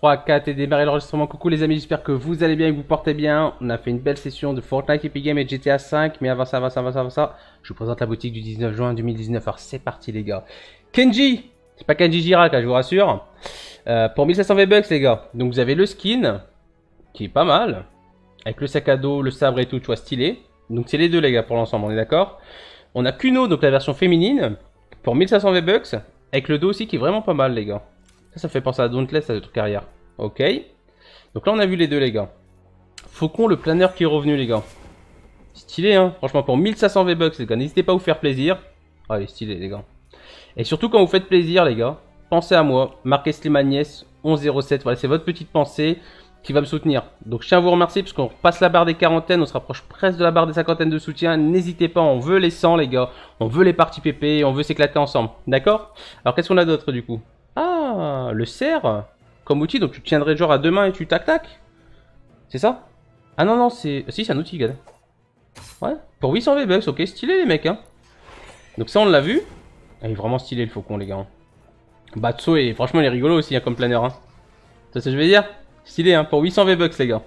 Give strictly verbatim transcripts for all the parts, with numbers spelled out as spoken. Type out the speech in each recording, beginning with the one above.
trois, quatre et démarrer l'enregistrement. Coucou les amis, j'espère que vous allez bien et que vous portez bien. On a fait une belle session de Fortnite, Epic Games et de G T A cinq. Mais avant ça, avant ça, avant ça, avant ça, je vous présente la boutique du dix-neuf juin deux mille dix-neuf. Alors c'est parti les gars. Kenji, c'est pas Kenji Girac, là, je vous rassure. Euh, pour mille cinq cents V-Bucks les gars. Donc vous avez le skin, qui est pas mal. Avec le sac à dos, le sabre et tout, tu vois, stylé. Donc c'est les deux les gars pour l'ensemble, on est d'accord. On a Kuno, donc la version féminine, pour mille cinq cents V-Bucks. Avec le dos aussi qui est vraiment pas mal les gars. Ça, ça fait penser à Dauntless, à le truc arrière. Ok. Donc là, on a vu les deux, les gars. Faucon, le planeur qui est revenu, les gars. Stylé, hein. Franchement, pour mille cinq cents V-Bucks, les gars. N'hésitez pas à vous faire plaisir. Ah, il est stylé, les gars. Et surtout, quand vous faites plaisir, les gars, pensez à moi. Marquez Slimaniès onze zéro sept. Voilà, c'est votre petite pensée qui va me soutenir. Donc, je tiens à vous remercier parce qu'on passe la barre des quarantaines. On se rapproche presque de la barre des cinquantaines de soutien. N'hésitez pas, on veut les cent, les gars. On veut les parties P P. On veut s'éclater ensemble. D'accord? Alors, qu'est-ce qu'on a d'autre, du coup? Ah, le cerf comme outil, donc tu tiendrais genre à deux mains et tu tac tac. C'est ça? Ah non non, c'est... Si, c'est un outil, gars. Ouais, pour huit cents V-Bucks, ok, stylé les mecs, hein. Donc ça, on l'a vu. Ah, il est vraiment stylé le faucon, les gars. Batso, et franchement, il est rigolo aussi, hein, comme planeur, hein. C'est ce que je vais dire? Stylé, hein, pour huit cents V-Bucks, les gars.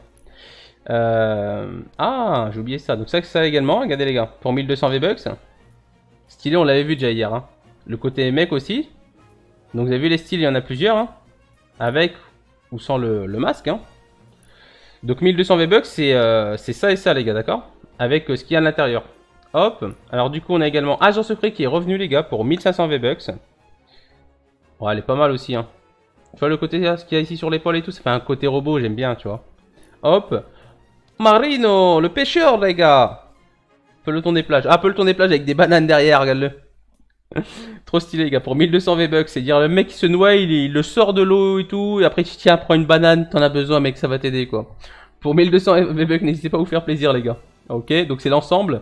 Euh... Ah, j'ai oublié ça. Donc ça, ça également, regardez les gars, pour mille deux cents V-Bucks. Stylé, on l'avait vu déjà hier, hein. Le côté mec aussi. Donc vous avez vu les styles, il y en a plusieurs, hein. Avec ou sans le, le masque, hein. Donc mille deux cents V-Bucks, c'est euh, ça et ça, les gars, d'accord. Avec euh, ce qu'il y a à l'intérieur. Hop. Alors du coup, on a également Agent Secret qui est revenu, les gars, pour mille cinq cents V-Bucks. Ouais, elle est pas mal aussi, hein. Tu vois le côté, là, ce qu'il y a ici sur l'épaule et tout, ça fait un côté robot, j'aime bien, tu vois. Hop. Marino, le pêcheur, les gars. Peloton des plages. Ah, peloton des plages avec des bananes derrière, regarde-le. Trop stylé les gars, pour mille deux cents V-Bucks, c'est dire le mec qui se noie, il, il le sort de l'eau et tout, et après tu tiens, prends une banane, t'en as besoin mec, ça va t'aider quoi. Pour mille deux cents V-Bucks, n'hésitez pas à vous faire plaisir les gars. Ok, donc c'est l'ensemble.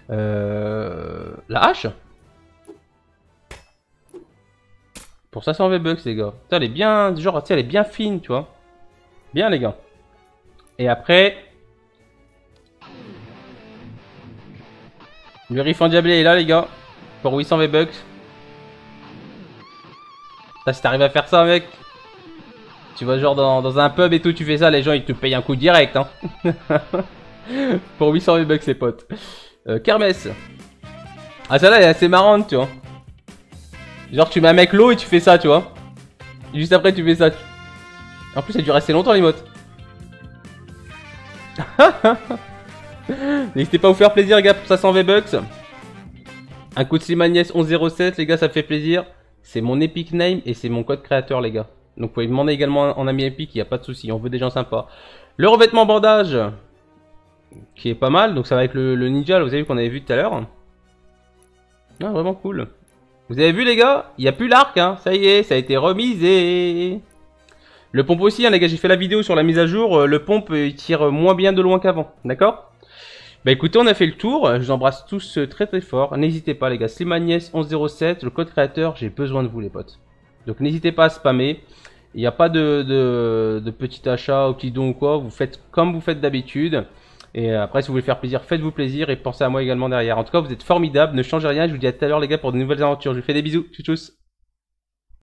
Euh, la hache. Pour cinq cents V-Bucks les gars. Putain, elle est bien, genre, tu sais, elle est bien fine, tu vois. Bien les gars. Et après... Le riff endiablé est là les gars. Pour huit cents V-Bucks. Si t'arrives à faire ça mec, tu vas genre dans, dans un pub et tout, tu fais ça, les gens ils te payent un coup direct hein. Pour huit cents V-Bucks les potes. euh, Kermesse. Ah celle-là elle est assez marrante tu vois. Genre tu mets un mec l'eau et tu fais ça tu vois. Et juste après tu fais ça. En plus ça dure assez longtemps l'emote. N'hésitez pas à vous faire plaisir les gars pour cinq cents V-Bucks. Un coup de Slimaniès onze zéro sept les gars, ça fait plaisir. C'est mon Epic Name et c'est mon code créateur les gars. Donc vous pouvez demander également en ami Epic, il n'y a pas de souci, on veut des gens sympas. Le revêtement bandage, qui est pas mal, donc ça va avec le, le ninja, là, vous avez vu qu'on avait vu tout à l'heure. Ah, vraiment cool. Vous avez vu les gars, il n'y a plus l'arc, hein. Ça y est, ça a été remisé. Le pompe aussi, hein, les gars, j'ai fait la vidéo sur la mise à jour, le pompe il tire moins bien de loin qu'avant, d'accord? Bah écoutez, on a fait le tour, je vous embrasse tous très très fort, n'hésitez pas les gars, Slimaniès onze zéro sept, le code créateur, j'ai besoin de vous les potes. Donc n'hésitez pas à spammer, il n'y a pas de, de, de petit achat ou petit don ou quoi, vous faites comme vous faites d'habitude. Et après si vous voulez faire plaisir, faites-vous plaisir et pensez à moi également derrière. En tout cas vous êtes formidables, ne changez rien, je vous dis à tout à l'heure les gars pour de nouvelles aventures, je vous fais des bisous, tchou tchous.